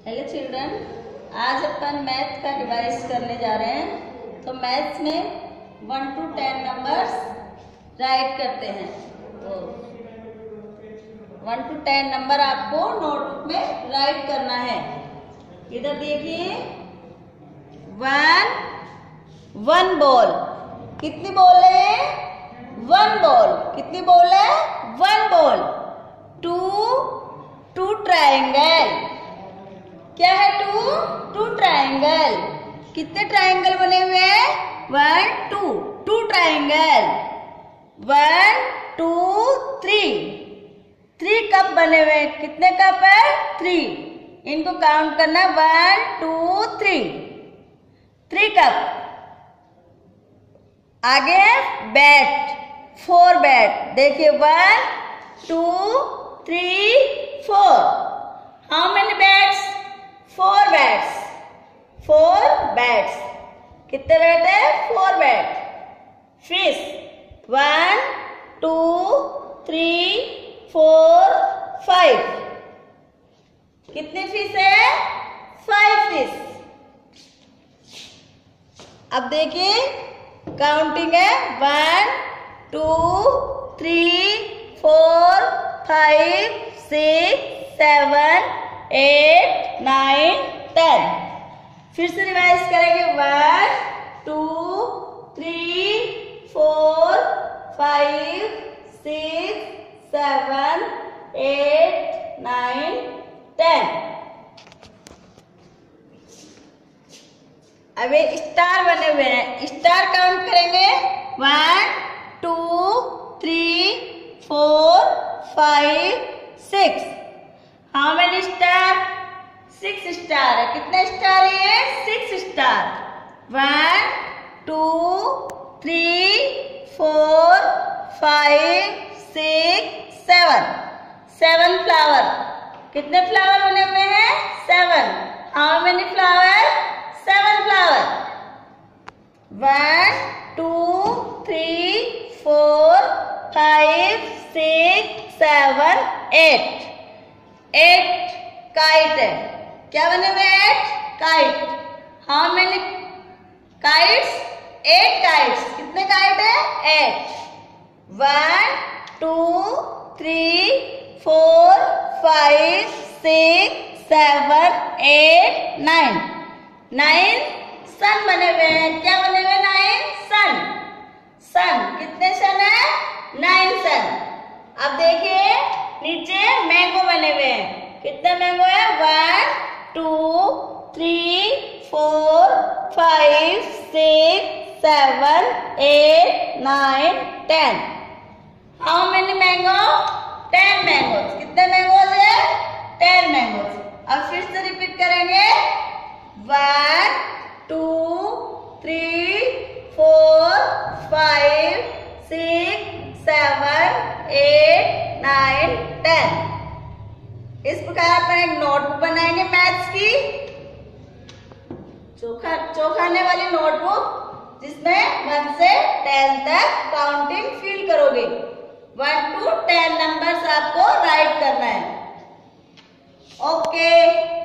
Hello children, आज अपन math का revise करने जा रहे हैं। तो मैथ्स में 1 to 10 नंबर्स राइट करते हैं। तो 1 to 10 नंबर आपको नोटबुक में राइट करना है। इधर देखिए, 1 बॉल। कितनी बॉल है? 1 बॉल। कितनी बॉल है? 1 बॉल। 2 ट्रायंगल। क्या है? 2 ट्रायंगल। कितने ट्रायंगल बने हुए हैं? 1 2 ट्रायंगल। 1 2 3 कप बने हुए हैं। कितने कप है? 3। इनको काउंट करना। 1 2 3 कप। आगे बैट, 4 बैट। देखिए, 1 2 3 4। How many bats? 4 bats. 4 bats. कितने बैट है? 4 बैट। फिश, 1 2 3 4 5। कितनी फिश है? 5 फिश। अब देखिए, काउंटिंग है। 1 2 3 4 5 6 7 8 9 10। फिर से रिवाइज करेंगे। 1 2 3 4 5 6 7 8 9 10। अब ये स्टार बने हुए हैं। स्टार काउंट करेंगे। 1 2 3 4 5 6। How many star? 6 स्टार है। कितने स्टार है? 6 स्टार। 1 2 3 4 5 6 7 फ्लावर। कितने फ्लावर बने हुए हैं? 7। How many flower? 7 flower. 1 2 3 4 5 6 7 8 kite है। क्या बने हुए? 8 kite. How many kites? 8 kites. कितने काइट है? 8। 1 2 3 4 5 6 7 8 9 सन बने हुए हैं। क्या बने हुए? 9 सन। कितने सन है? 9 सन। अब देखिए, नीचे मैंगो बने हुए हैं। कितने मैंगो है? 1 2 3 4 5 6 7 8 9 10। How many mango? 10 मैंगोज। कितने मैंगोज है? 10 मैंगोज। अब फिर से रिपीट करेंगे। 1 2 3 4 5 6 7 8 9 10। इस प्रकार अपन एक नोटबुक बनाएंगे मैथ्स की, चौखाने वाली नोटबुक, जिसमें 1 से 10 तक काउंटिंग फिल करोगे। 1 to 10 नंबर्स आपको राइट करना है। ओके।